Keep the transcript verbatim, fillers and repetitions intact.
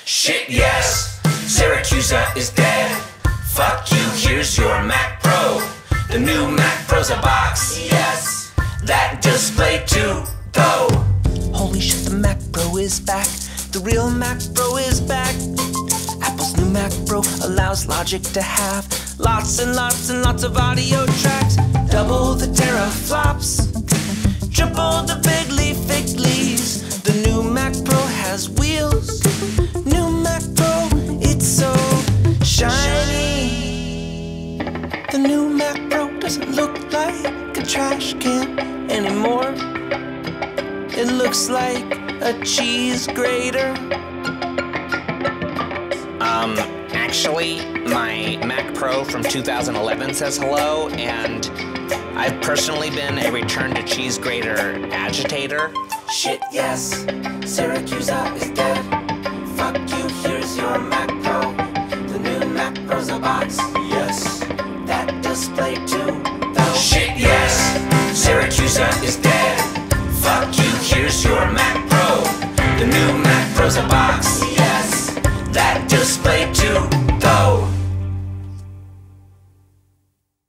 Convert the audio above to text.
Shit, yes, Syracuse is dead. Fuck you, here's your Mac Pro. The new Mac Pro's a box, yes. That display too, though. Holy shit, the Mac Pro is back. The real Mac Pro is back. Apple's new Mac Pro allows Logic to have lots and lots and lots of audio tracks. Double the terraflops, triple the figgly figlys. The new Mac Pro has wheels. New Mac Pro, it's so shiny. The new Mac Pro doesn't look like a trash can anymore. It looks like a cheese grater. Um, actually, my Mac Pro from two thousand eleven says hello, and I've personally been a return to cheese grater agitator. Shit, yes, Syracuse is dead. Fuck you, here's your Mac Pro. The new Mac Pro's a box, yes. That display too, though. Shit, yes, Syracuse is dead. Fuck you, here's your Mac Pro. The new Mac Pro's a box, yes. That display